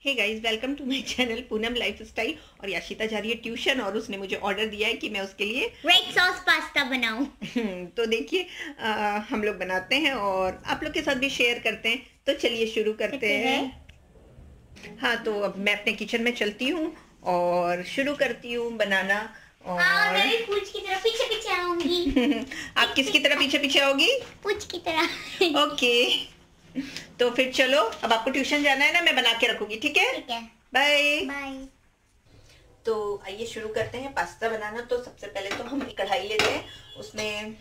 Hey guys, welcome to my channel Poonam lifestyle. और याशिता जा रही है ट्यूशन और उसने मुझे ऑर्डर दिया है कि मैं उसके लिए रेड सॉस पास्ता बनाऊं। तो देखिए, हम लोग बनाते हैं और आप लोग के साथ भी शेयर करते हैं। तो चलिए शुरू करते हैं। हाँ, तो अब मैं अपने किचन में चलती हूँ और शुरू करती हूँ बनाना। और मैं भी पूछ की तरह पीछे पीछे आऊंगी। आप किसकी तरह पीछे पीछे आओगी? पूछ की तरह। ओके, तो फिर चलो, अब आपको ट्यूशन जाना है ना, मैं बना के रखूंगी। ठीक है, ठीक है, बाय बाय। तो आइए शुरू करते हैं पास्ता बनाना। तो सबसे पहले तो हम एक कढ़ाई लेते हैं, उसमें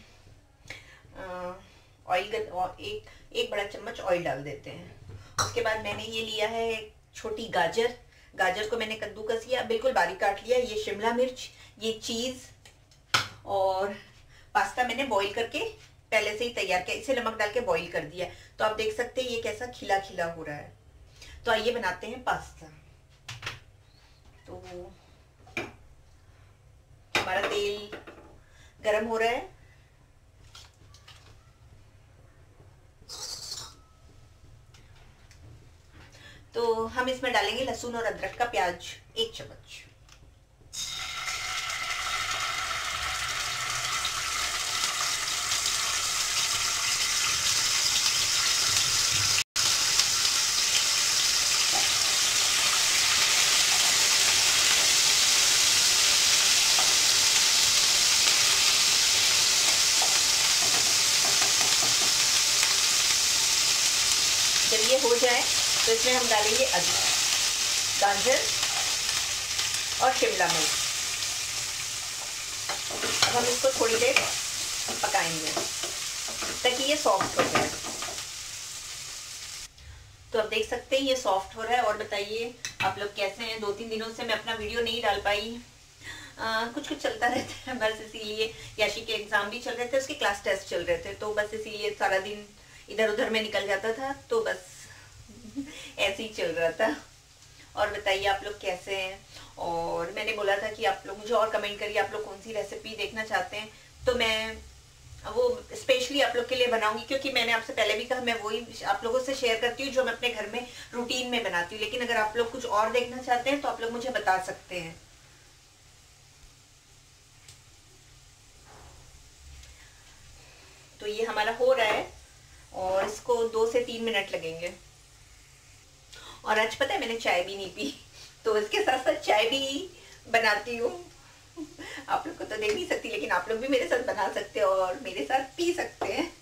ऑयल एक बड़ा चम्मच ऑयल डाल देते हैं। उसके बाद मैंने ये लिया है एक छोटी गाजर। गाजर को मैंने कद्दूकस किया, बिल्कुल बारीक काट लिया। ये शिमला मिर्च, ये चीज, और पास्ता मैंने बॉईल करके पहले से ही तैयार किया, इसे नमक डाल के बॉईल कर दिया। तो आप देख सकते हैं ये कैसा खिला खिला हो रहा है। तो आइए बनाते हैं पास्ता। तो हमारा तेल गरम हो रहा है। तो हम इसमें डालेंगे लहसुन और अदरक का प्याज 1 चम्मच। जब ये हो जाए तो इसमें हम डालेंगे अदरक, गाजर और शिमला मिर्च। अब हम इसको थोड़ी देर पकाएंगे ताकि ये सॉफ्ट हो जाए। तो अब देख सकते हैं ये सॉफ्ट हो रहा है। और बताइए आप लोग कैसे हैं? 2-3 दिनों से मैं अपना वीडियो नहीं डाल पाई। कुछ कुछ चलता रहता है बस, इसीलिए। याशी के एग्जाम भी चल रहे थे, उसके क्लास टेस्ट चल रहे थे, तो बस इसीलिए सारा दिन इधर उधर में निकल जाता था। तो बस ऐसे ही चल रहा था। और बताइए आप लोग कैसे हैं? और मैंने बोला था कि आप लोग मुझे और कमेंट करिए, आप लोग कौन सी रेसिपी देखना चाहते हैं, तो मैं वो स्पेशली आप लोग के लिए बनाऊंगी। क्योंकि मैंने आपसे पहले भी कहा, मैं वही आप लोगों से शेयर करती हूँ जो मैं अपने घर में रूटीन में बनाती हूँ। लेकिन अगर आप लोग कुछ और देखना चाहते हैं तो आप लोग मुझे बता सकते हैं। तो ये हमारा हो रहा है और इसको 2 से 3 मिनट लगेंगे। और आज पता है मैंने चाय भी नहीं पी, तो इसके साथ साथ चाय भी बनाती हूँ। आप लोग को तो दे नहीं सकती, लेकिन आप लोग भी मेरे साथ बना सकते हो और मेरे साथ पी सकते हैं।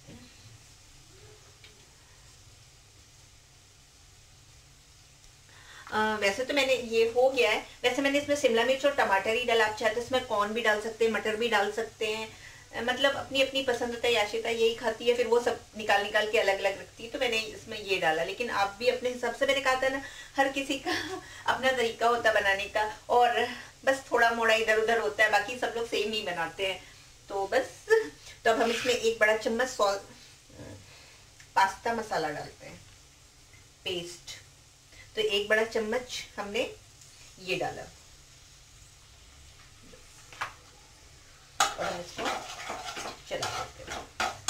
वैसे तो मैंने ये हो गया है। वैसे मैंने इसमें शिमला मिर्च और टमाटर ही डाला। आप चाहे तो इसमें कॉर्न भी डाल सकते हैं, मटर भी डाल सकते हैं। मतलब अपनी अपनी पसंद होता है। याशिता यही खाती है, फिर वो सब निकाल निकाल के अलग अलग रखती है, तो मैंने इसमें ये डाला। लेकिन आप भी अपने हिसाब से, मैंने कहा था ना, हर किसी का अपना तरीका होता है बनाने का, और बस थोड़ा मोड़ा इधर उधर होता है, बाकी सब लोग सेम ही बनाते हैं। तो बस, तो अब हम इसमें 1 बड़ा चम्मच पास्ता मसाला डालते हैं, पेस्ट। तो 1 बड़ा चम्मच हमने ये डाला और हम इसको चला देते हैं।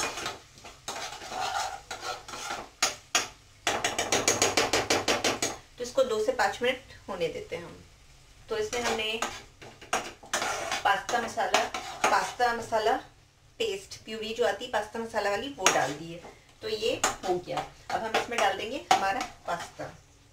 तो इसको 2 से 5 मिनट होने देते हैं हम। तो इसमें हमने पास्ता मसाला पेस्ट, प्यूरी जो आती है पास्ता मसाला वाली, वो डाल दी है। तो ये हो गया। अब हम इसमें डाल देंगे हमारा पास्ता।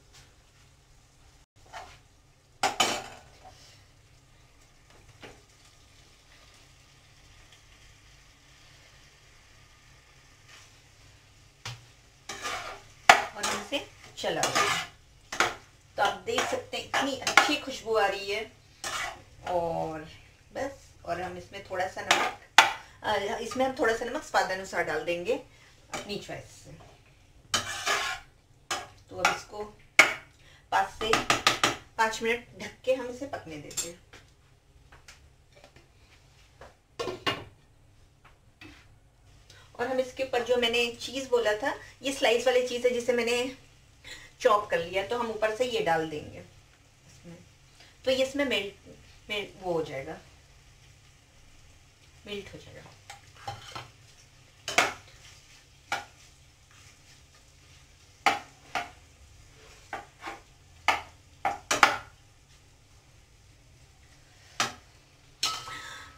और हम इसे चला देंगे। तो आप देख सकते हैं इतनी अच्छी खुशबू आ रही है। और बस, और हम इसमें थोड़ा सा नमक स्वादानुसार डाल देंगे, अपनी चॉइस से। तो अब इसको 5 से 5 मिनट ढक के हम इसे पकने देते हैं। और हम इसके ऊपर जो मैंने चीज बोला था, ये स्लाइस वाली चीज है जिसे मैंने चॉप कर लिया, तो हम ऊपर से ये डाल देंगे इसमें। तो ये इसमें मेल्ट वो हो जाएगा, मेल्ट हो जाएगा।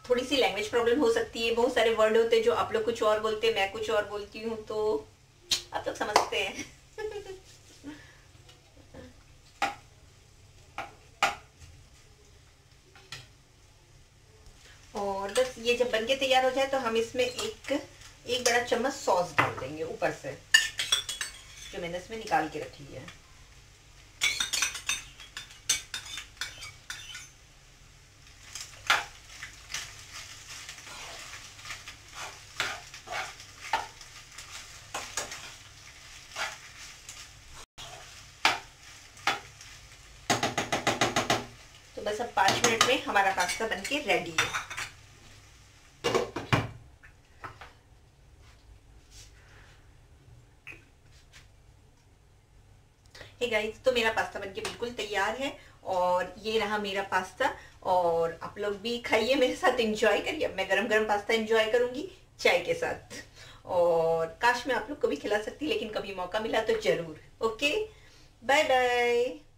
थोड़ी सी लैंग्वेज प्रॉब्लम हो सकती है, बहुत सारे वर्ड होते हैं जो आप लोग कुछ और बोलते हैं, मैं कुछ और बोलती हूँ, तो आप लोग समझते हैं। और बस ये जब बनके तैयार हो जाए तो हम इसमें एक बड़ा चम्मच सॉस डाल देंगे ऊपर से, जो मैंने इसमें निकाल के रखी है। तो बस अब 5 मिनट में हमारा पास्ता बनके रेडी है। हे गाइस, तो मेरा पास्ता बनके बिल्कुल तैयार है और ये रहा मेरा पास्ता। और आप लोग भी खाइए, मेरे साथ एंजॉय करिए। मैं गरम गरम पास्ता एंजॉय करूंगी चाय के साथ, और काश मैं आप लोग को भी खिला सकती, लेकिन कभी मौका मिला तो जरूर। Okay, bye bye.